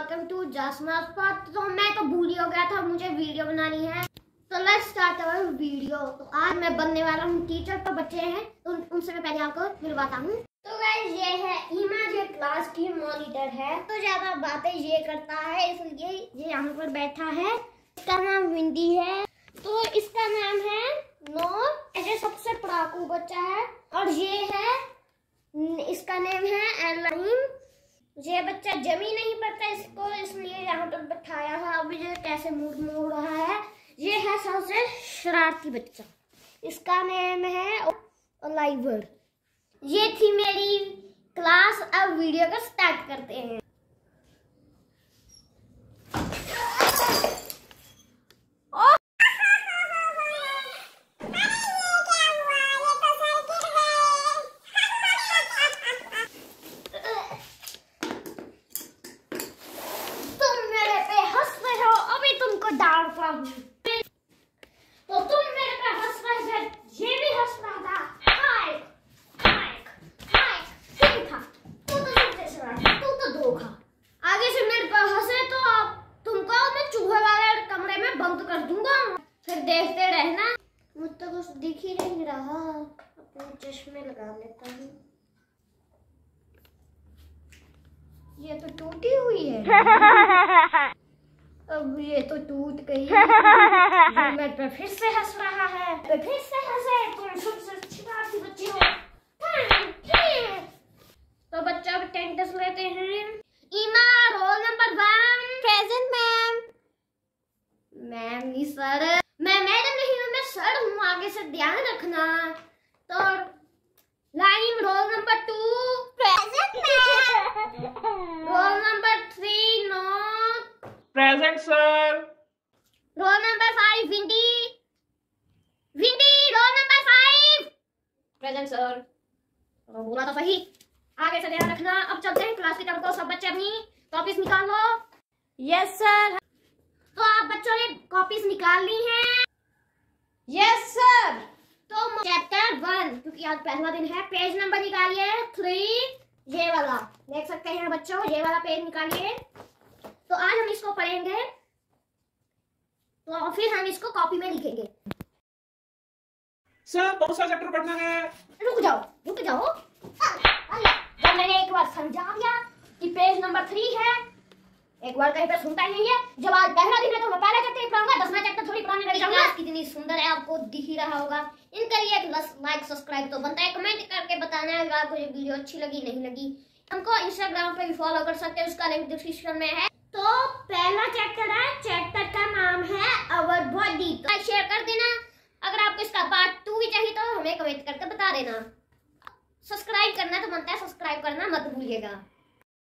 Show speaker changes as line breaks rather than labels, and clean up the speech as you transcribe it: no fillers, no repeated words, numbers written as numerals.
Welcome to जासमास part. तो मैं तो भूल ही हो गया था, मुझे वीडियो बनानी है। तो लेट्स स्टार्ट अवर वीडियो। तो आज मैं बनने वाला हूँ टीचर। तो बच्चे हैं तो उनसे मैं पहले आपको मिलवाता हूँ। तो गाइस ये है ईमा, जो क्लास की मॉनिटर है। तो ज्यादा बातें ये करता है इसलिए ये यहाँ पर बैठा है। इसका नाम विंडी है। तो इसका नाम है नोर। ऐसे सबसे पढ़ाकू बच्चा है। और ये है, इसका नेम है एलाइन। ये बच्चा जमी नहीं पड़ता इसको, इसलिए यहाँ पर बैठाया है। अभी ये कैसे मूड मोड़ रहा है। ये है सबसे शरारती बच्चा, इसका नेम है ओलाइवर। ये थी मेरी क्लास। अब वीडियो को स्टार्ट करते हैं। तो तुम मेरे पे हंस रहे थे, ये भी हंस रहा था। हाइक हाइक हाइक ठीक था। तू तो सबसे शरारती, तू तो धोखा। आगे से मेरे पे हंसे तो आप तुमको मैं चूहे वाले कमरे में बंद कर दूंगा, फिर देखते रहना। मुझे तो कुछ दिख ही नहीं रहा, अपने चश्मे लगा लेता हूँ। ये तो टूटी हुई है। अब ये तो टूट गई। मैं पे फिर से हंस रहा है। तो फिर से हंसे, तुम सबसे शरारती बच्ची हो। तो बच्चा अब अटेंडेंस लेते हैं। ईमा roll number 1 present ma'am. Ma'am नहीं सर, मैं मैडम नहीं हूँ, मैं सर हूँ, आगे से ध्यान रखना। तो line roll number 2 present ma'am. Roll number 3 not
present sir.
Roll number 5 Windy. Windy roll number 5 present sir. बोला तो सही, आगे से ध्यान रखना। अब चलते हैं क्लास की तरफ। तो सब बच्चे अपनी कॉपीज निकाल लो।
Yes sir.
तो आप बच्चों ने कॉपीज निकाल ली हैं?
Yes sir.
तो चैप्टर 1, क्योंकि आज पहला दिन है, पेज नंबर निकालिए 3। ये वाला देख सकते हैं बच्चों, ये वाला पेज निकालिए। तो आज हम इसको पढ़ेंगे, तो फिर हम इसको कॉपी में लिखेंगे।
सर कौन सा चैप्टर पढ़ना है?
रुक जाओ रुक जाओ। जब मैंने एक बार समझा दिया कि पेज नंबर 3 है, एक बार कहीं पे सुनता ही नहीं है। जब आज पहला दिन है तो मैं पहला चैप्टर पढ़ूंगा, 10वां चैप्टर थोड़ी पढ़ाने लग जाऊंगा। कितनी सुंदर है, आपको दिख ही रहा होगा। इनके लिए लाइक सब्सक्राइब तो बनता है, कमेंट करके बताना है आपको ये वीडियो अच्छी लगी नहीं लगी। हमको इंस्टाग्राम पे भी फॉलो कर सकते हैं, उसका लिंक डिस्क्रिप्शन में है। तो पहला चैप्टर है, चैप्टर का नाम है आवर बॉडी। तो शेयर कर देना। अगर आपको इसका पार्ट 2 भी चाहिए तो हमें कमेंट करके बता देना। सब्सक्राइब करना तो बनता है, सब्सक्राइब करना मत भूलिएगा।